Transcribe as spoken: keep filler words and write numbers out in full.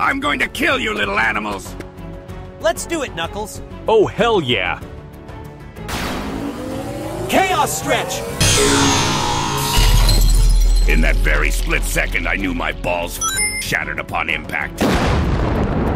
I'm going to kill you, little animals! Let's do it, Knuckles. Oh, hell yeah! Chaos Stretch! In that very split second, I knew my balls shattered upon impact.